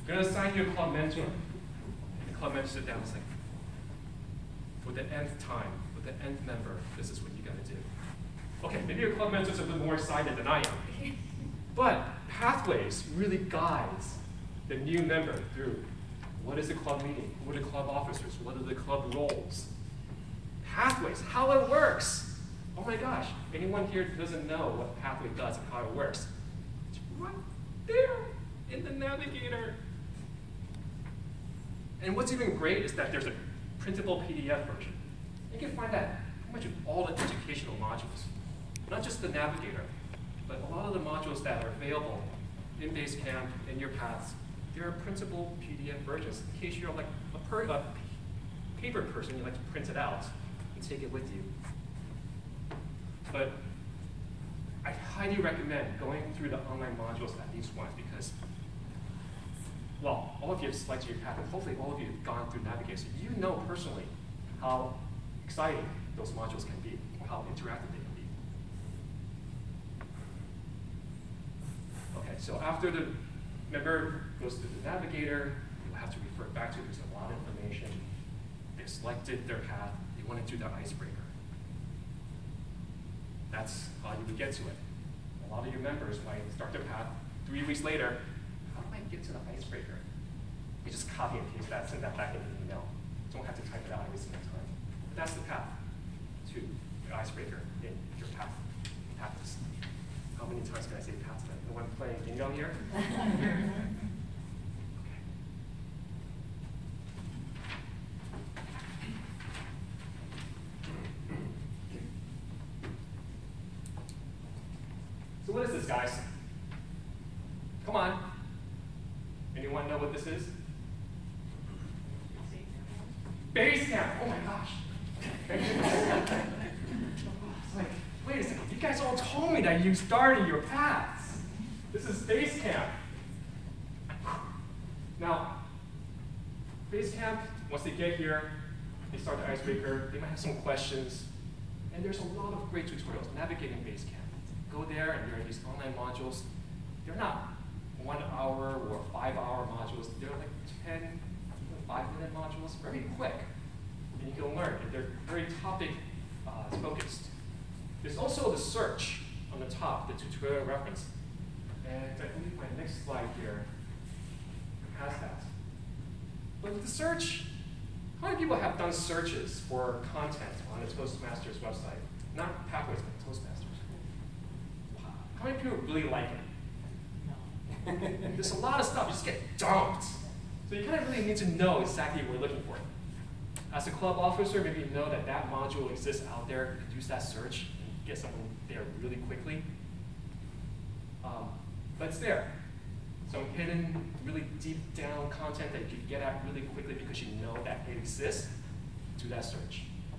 We're going to assign you a club mentor. And the club mentor sits down and is like, for the nth time, with the nth member, this is what you got to do. Okay, maybe your club mentor's a bit more excited than I am. But Pathways really guides the new member through what is the club meeting, who are the club officers, what are the club roles. Pathways, how it works. Oh my gosh, anyone here doesn't know what Pathway does and how it works? It's right there in the navigator. And what's even great is that there's a printable PDF version. You can find that pretty much in all the educational modules. Not just the navigator, but a lot of the modules that are available in Basecamp, in your paths, there are printable PDF versions in case you're like a paper person, you like to print it out and take it with you. But I highly recommend going through the online modules at least once because, well, all of you have selected your path, and hopefully all of you have gone through Navigator, so you know personally how exciting those modules can be, or how interactive they can be. Okay, so after the member goes through the Navigator, you'll have to refer back to it. There's a lot of information. They've selected their path. They want to do the icebreaker. That's how you would get to it. A lot of your members might start their path 3 weeks later. How do I get to the icebreaker? You just copy and paste that, send that back in an email. You don't have to type it out every single time. But that's the path to the icebreaker in your path practice. How many times can I say path to that? No one playing bingo here? Okay. So what is this, guys? Come on. Anyone know what this is? Basecamp. Oh my gosh. It's like, wait a second. You guys all told me that you started your paths. This is Basecamp. Now, Basecamp, once they get here, they start the icebreaker. They might have some questions. And there's a lot of great tutorials navigating Basecamp. Go there, and there are these online modules. They're not 1 hour or 5 hour modules. They're like 10, even 5-minute modules, very quick. And you can learn, and they're very topic focused. There's also the search on the top, the tutorial reference. And I believe my next slide here has that. But with the search, how many people have done searches for content on the Toastmasters website? Not Pathways, but Toastmasters. How many people really like it? No. There's a lot of stuff, you just get dumped. So you kind of really need to know exactly what you're looking for. As a club officer, maybe you know that that module exists out there. You can use that search and get someone there really quickly. But it's there. Some hidden, really deep down content that you can get at really quickly because you know that it exists. Do that search.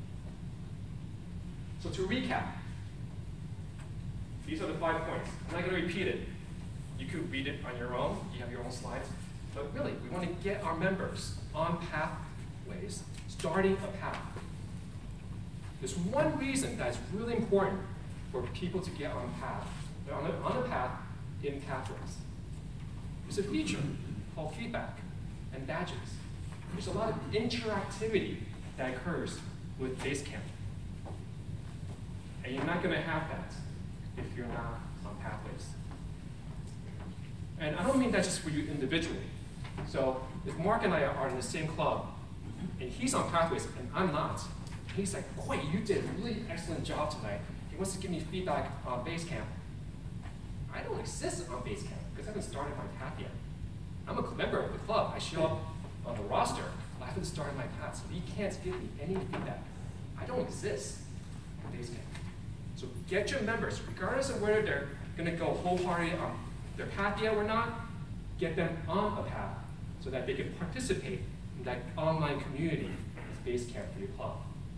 So to recap, these are the 5 points. I'm not going to repeat it. You could read it on your own. You have your own slides. But really, we want to get our members on Pathways, starting a path. There's one reason that's really important for people to get on a path in Pathways. There's a feature called feedback and badges. There's a lot of interactivity that occurs with Basecamp. And you're not going to have that if you're not on Pathways. And I don't mean that just for you individually. So if Mark and I are in the same club, and he's on Pathways and I'm not, and he's like, boy, you did a really excellent job tonight. He wants to give me feedback on Basecamp. I don't exist on Basecamp because I haven't started my path yet. I'm a member of the club. I show up on the roster, but I haven't started my path, so he can't give me any feedback. I don't exist on Basecamp. So get your members, regardless of whether they're going to go wholeheartedly on their path yet or not, get them on a path so that they can participate in that online community of Basecamp for your club.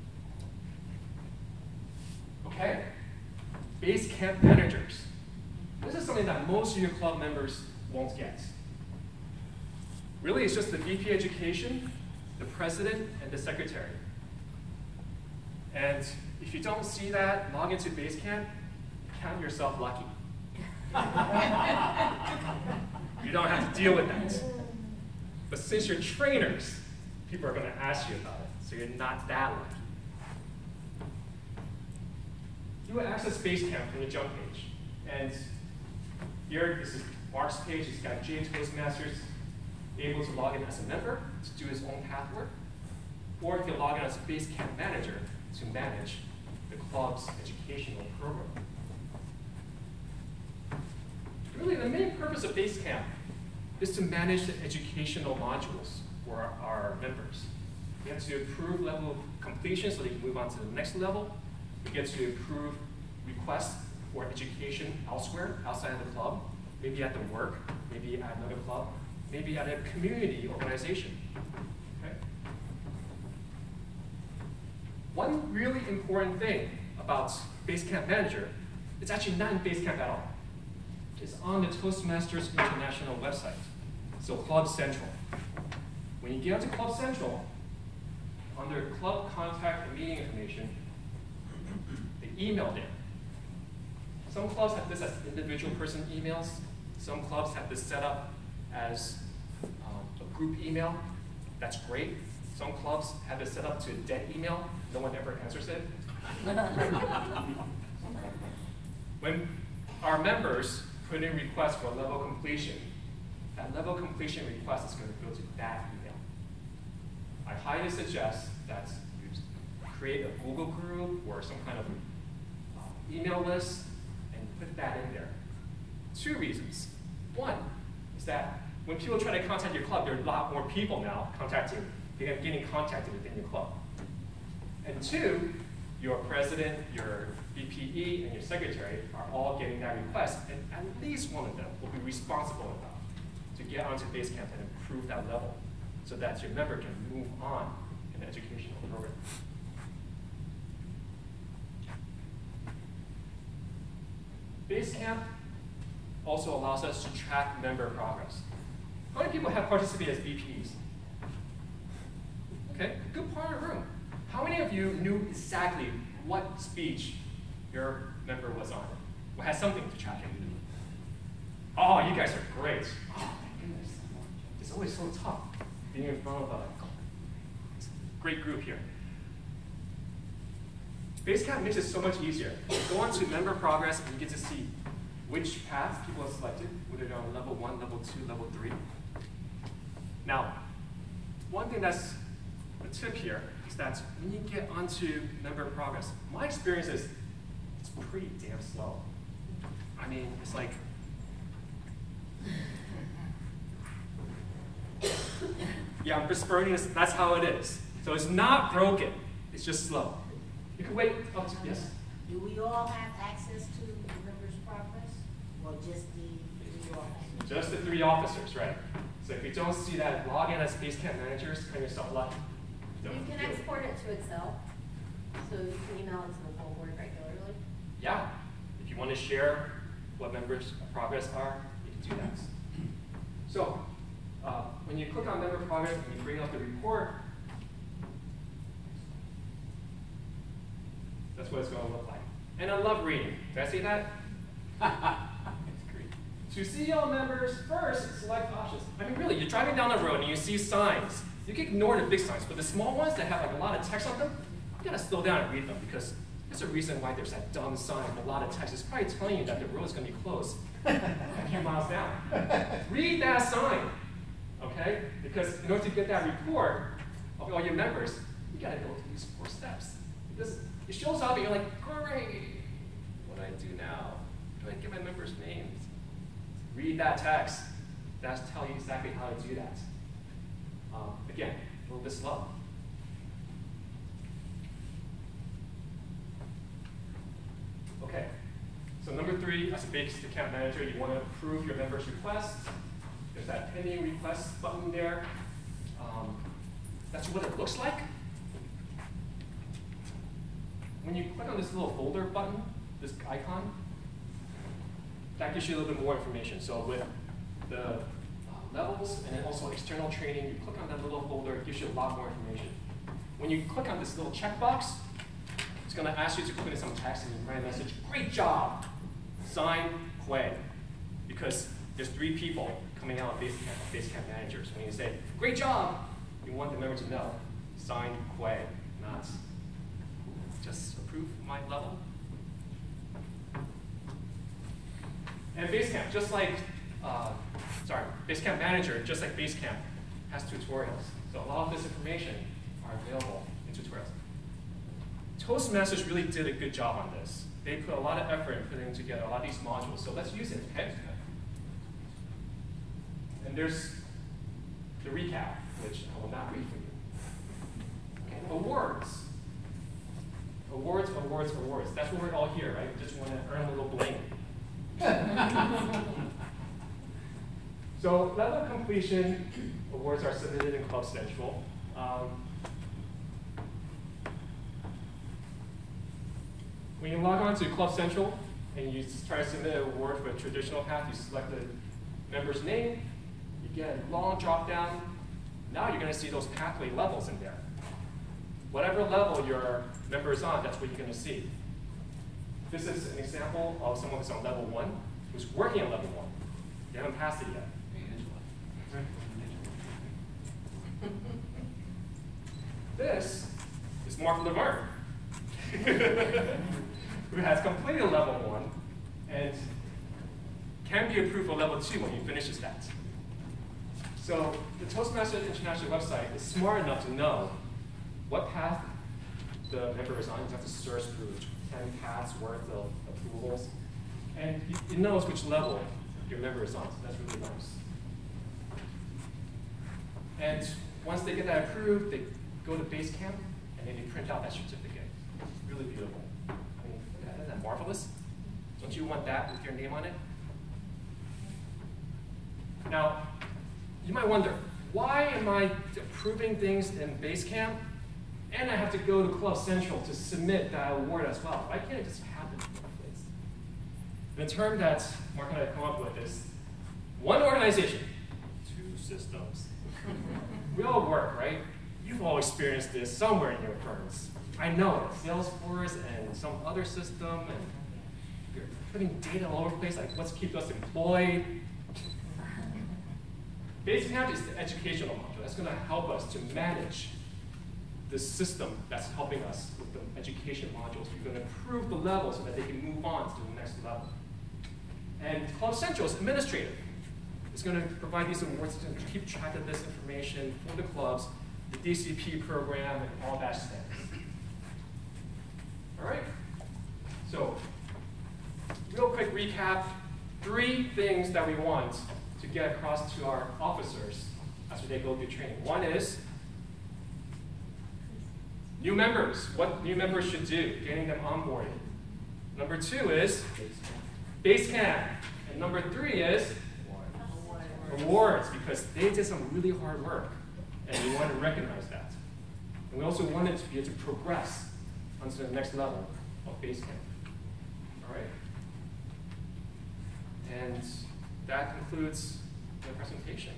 Okay, Basecamp managers. This is something that most of your club members won't get. Really, it's just the VP Education, the president, and the secretary. And if you don't see that, log into Basecamp, count yourself lucky. You don't have to deal with that. But since you're trainers, people are going to ask you about it, so you're not that lucky. You will access Basecamp from the jump page. And here, this is Mark's page. He's got J Toastmasters, able to log in as a member to do his own path work. Or he can log in as a Basecamp manager to manage the club's educational program. Really, the main purpose of Basecamp is to manage the educational modules for our members. We have to approve level of completion so they can move on to the next level. We get to approve requests for education elsewhere, outside of the club, maybe at the work, maybe at another club, maybe at a community organization. Okay? One really important thing about Basecamp Manager, it's actually not in Basecamp at all. It's on the Toastmasters International website, so Club Central. When you get onto Club Central, under club contact and meeting information, the email there. Some clubs have this as individual person emails. Some clubs have this set up as a group email. That's great. Some clubs have it set up to a dead email. No one ever answers it. When our members put in requests for level completion, that level completion request is going to go to that email. I highly suggest that you create a Google group or some kind of email list and put that in there. Two reasons. One is that when people try to contact your club, there are a lot more people now getting contacted within your club. And two, your president, your VPE, and your secretary are all getting that request, and at least one of them will be responsible enough to get onto Basecamp and improve that level so that your member can move on in the educational program. Basecamp also allows us to track member progress. How many people have participated as VPs? Okay, a good part of the room. How many of you knew exactly what speech your member was on? Or had something to track in? Oh, you guys are great. Oh my goodness. It's always so tough being in front of a great group here. Basecamp makes it so much easier. You go on to member progress and you get to see which paths people have selected, whether they're on level 1, level 2, level 3. Now, one thing that's a tip here is that when you get onto member progress, my experience is it's pretty damn slow. I mean, it's like, yeah, I'm just burning this, that's how it is. So it's not broken, it's just slow. You can wait up to, yes? Do we all have access to the members' progress, or just the 3 officers? Just the 3 officers, right. So if you don't see that, log in as Basecamp managers, kind of yourself lucky. You can export it to Excel, so you can email it to the full board regularly. Yeah, if you want to share what members' progress are, you can do that. So when you click on member progress and you bring up the report, that's what it's going to look like. And I love reading. Did I say that? It's great. To see all members, first, select options. I mean, really, you're driving down the road and you see signs. You can ignore the big signs, but the small ones that have like a lot of text on them, you gotta slow down and read them because there's a reason why there's that dumb sign with a lot of text. It's probably telling you that the road is gonna be closed a few miles down. Read that sign, okay? Because in order to get that report of all your members, you gotta go through these 4 steps. Because it shows up and you're like, great, what do I do now? Do I get my members' names? Read that text. That's tell you exactly how to do that. Again, a little bit slow. Okay, so number 3, as a Basecamp manager, you want to approve your members' requests. There's that pending request button there. That's what it looks like. When you click on this little folder button, this icon, that gives you a little bit more information. So with the levels and then also external training, you click on that little folder, it gives you a lot more information. When you click on this little checkbox, it's going to ask you to put in some text and you write a message. Great job! Sign Quay. Because there's 3 people coming out of Basecamp managers. When you say, great job, you want the member to know, signed Quay, not just approve my level. And Basecamp, just like, Basecamp Manager, just like Basecamp, has tutorials. So a lot of this information are available in tutorials. Toastmasters really did a good job on this. They put a lot of effort in putting together a lot of these modules, so let's use it, okay? And there's the recap, which I will not read for you. Okay, awards. Awards, awards, awards. That's what we're all here, right? We just want to earn a little bling. So level completion awards are submitted in Club Central. When you log on to Club Central and you try to submit an award for a traditional path, you select the member's name, you get a long drop down. Now you're going to see those pathway levels in there. Whatever level your member is on, that's what you're going to see. This is an example of someone who's on level 1, who's working on level 1. They haven't passed it yet. This is Mark Laverne, who has completed level 1 and can be approved for level 2 when he finishes that. So the Toastmasters International website is smart enough to know what path the member is on. You have to search through 10 paths worth of approvals. And it knows which level your member is on, so that's really nice. And once they get that approved, they go to Basecamp, and then they print out that certificate. It's really beautiful. I mean, isn't that marvelous? Don't you want that with your name on it? Now, you might wonder, why am I approving things in Basecamp, and I have to go to Club Central to submit that award as well? Why can't it just happen in one place? The term that Mark and I have come up with is one organization, two systems. We all work, right? You've all experienced this somewhere in your firms. I know it. Salesforce and some other system, and you're putting data all over the place, like what's keep us employed. Basecamp is the educational module that's going to help us to manage the system that's helping us with the education modules. We're going to improve the level so that they can move on to the next level. And Club Central is administrative. It's going to provide these awards to keep track of this information for the clubs, the DCP program, and all that stuff. All right? So, real quick recap, 3 things that we want to get across to our officers after they go through training. One is new members, what new members should do, getting them onboarded. Number 2 is Basecamp. And number 3 is awards, because they did some really hard work, and we want to recognize that. And we also wanted to be able to progress onto the next level of Basecamp. All right? And that concludes the presentation.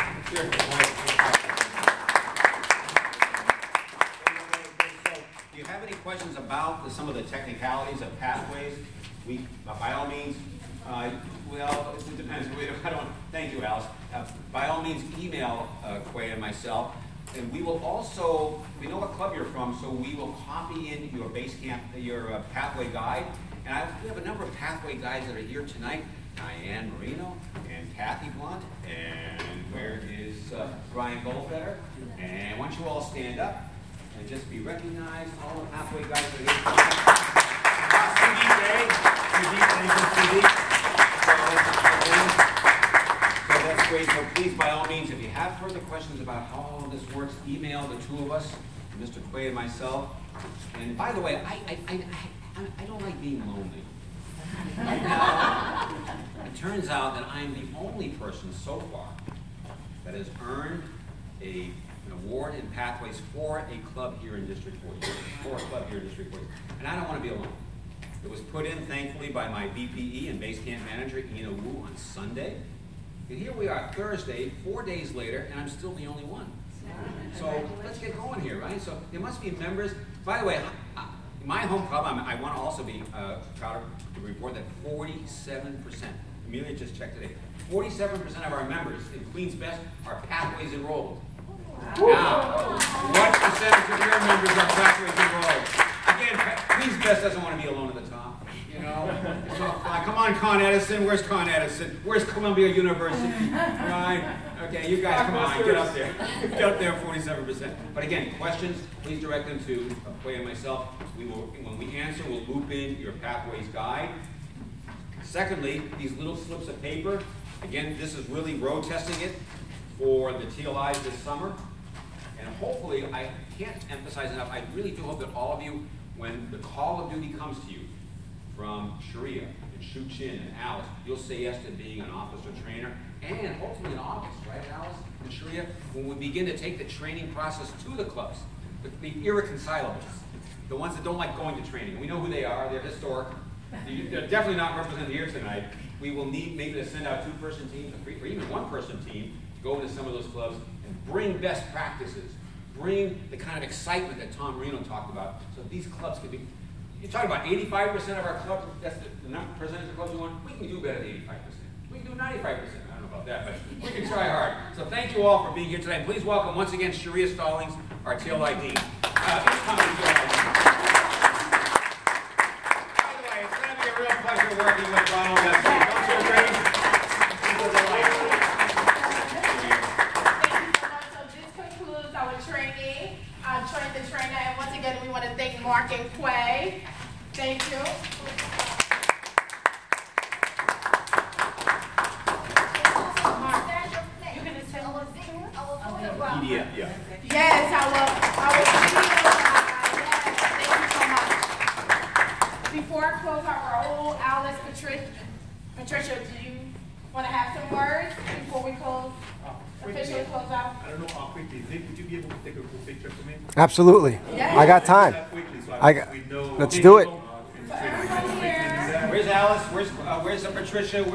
Do you have any questions about some of the technicalities of pathways? By all means, well, it depends. Thank you, Alice. By all means, email Quay and myself. And we will also, we know what club you're from, so we will copy in your Basecamp, your pathway guide. And we have a number of pathway guides that are here tonight. Diane Marino and Kathy Blunt. And where is Brian Goldfeder? And why don't you all stand up and just be recognized. All the pathway guides are here. So that's great. So please, by all means, if you have further questions about how all of this works, email the 2 of us, Mr. Quay and myself. And by the way, I don't like being lonely. It turns out that I am the only person so far that has earned an award in Pathways for a club here in District 40. And I don't want to be alone. It was put in, thankfully, by my BPE and Basecamp manager, Ina Wu, on Sunday. And here we are Thursday, 4 days later, and I'm still the only one. So let's get going here, right? So there must be members. By the way, my home club, I want to also be proud to report that 47% Amelia just checked today. 47% of our members in Queens Best are Pathways enrolled. Now, what percentage of your members are Pathways enrolled? Again, Queens Best doesn't want to be alone at the top. You know, it's not fun. Come on, Con Edison. Where's Con Edison? Where's Columbia University? Right? Okay, you guys, come on, get up there. Get up there, 47%. But again, questions, please direct them to Quay and myself. We will, when we answer, we'll loop in your Pathways guide. Secondly, these little slips of paper. Again, this is really road testing it for the TLIs this summer. And hopefully, I can't emphasize enough, I really do hope that all of you, when the call of duty comes to you from Sharia and Shu Chin and Alice, you'll say yes to being an officer trainer, and hopefully in August, right, Alice and Sharia, when we begin to take the training process to the clubs, the irreconcilables, the ones that don't like going to training. We know who they are, they're historic. They're definitely not represented here tonight. We will need maybe to send out two-person teams, or even one-person team, to go into some of those clubs and bring best practices, bring the kind of excitement that Tom Marino talked about, so these clubs can be. You're talking about 85% of our clubs, that's the percentage of clubs we want. We can do better than 85%. We can do 95%. I don't know about that, but we can try hard. So thank you all for being here today. And please welcome once again Sharia Stallings, our TLI Dean. By the way, it's going to be a real pleasure working with Ronald next week. Don't you agree? He's a delight. So this concludes our training. Train the trainer, and once again, we want to thank Mark and Quay. Thank you. You're going to tell us PDF, yeah. Yes, thank you so much. Before I close our roll, Alice, Patricia, do you want to have some words before we close? Officially close out? I don't know how quickly. Nick, would you be able to take a quick picture for me? Absolutely. Yes. I got time. Quickly, so Let's do it. So everyone here. Where's Alice? Where's Patricia?